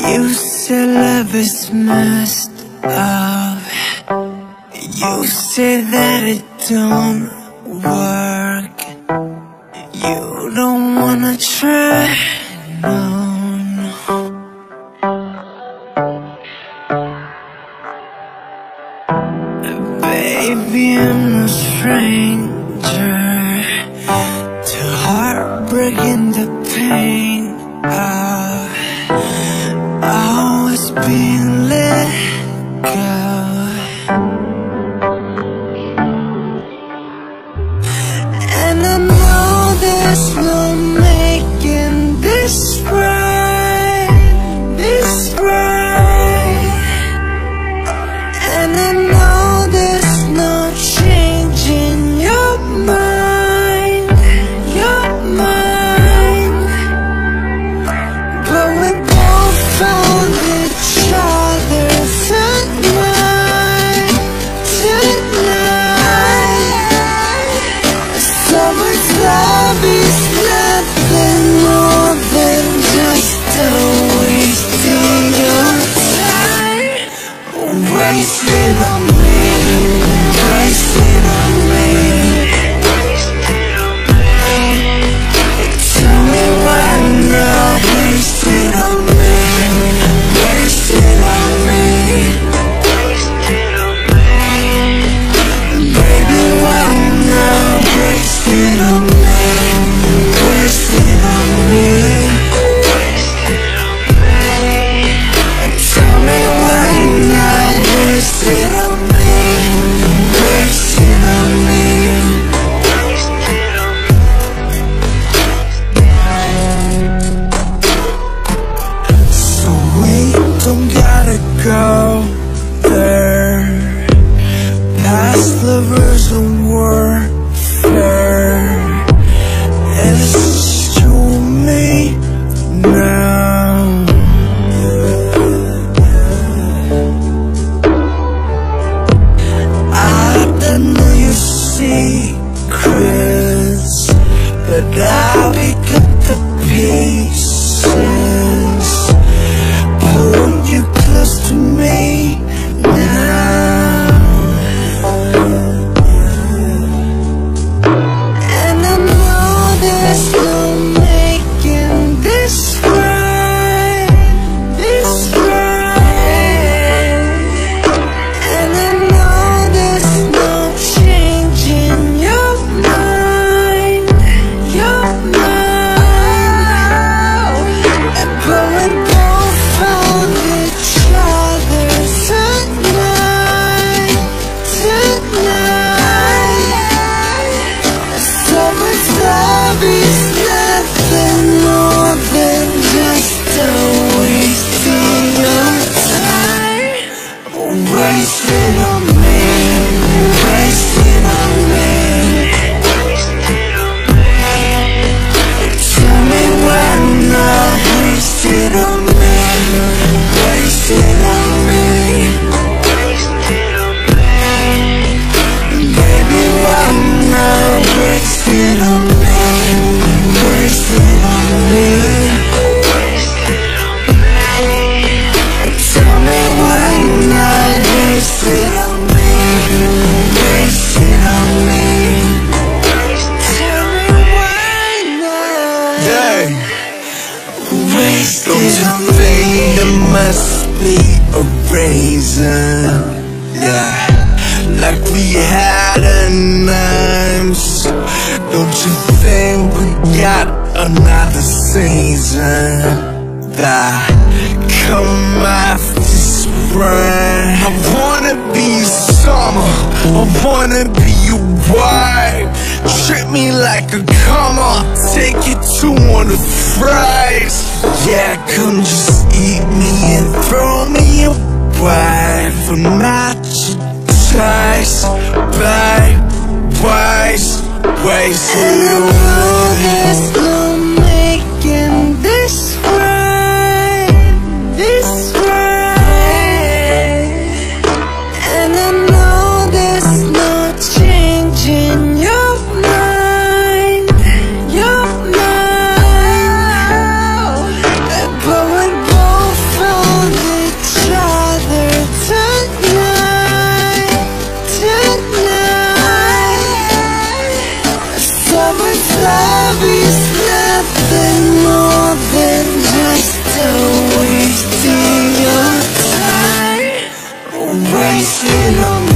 You said love is messed up. You said that it don't work. You don't wanna try, no, no. Baby, I'm no stranger to heartbreak and the pain of always being let go. And I know there's no making this right, this right. And I know there's no changing your mind, your mind. But we both found each other tonight, tonight. So much love is nothing more than just a wasting your time. Wasted on me, wasted on me. Tell me why now, wasted on me, wasted on me. Baby, why now, wasted on me, wasted on me. Tell me why now, wasted on me, wasted on me. So we don't gotta go there, past lovers and warfare. And it's just you and me now. I don't know your secrets, but I'll pick up the pieces, pull you close to me now. And I know there's no making this right, this right. And I know there's no changing your mind, your mind. But we both found each other tonight, tonight. So much love is nothing more than just a wasting your time. Wasted on me, wasted on me. Tell me why not, wasted on me, wasted on me. Baby, why not, wasted on me, wasted on me. Tell me why not, wasted on me, wasted on me. Tell me why not, Yeah, wasted don't you on think me. there must be a reason? Yeah, like we had names. Don't you think we got another season that come after spring? I wanna be summer, I wanna be your wife. Treat me like a come on, take it to one of the fries. Yeah, come just eat me and throw me away for match ties, babe, wise, wasted And I on know me. there's no making this right, this right. And I know there's no changing your mind, your mind. But we both found But love is nothing more than just a wasting your time, wasting on me.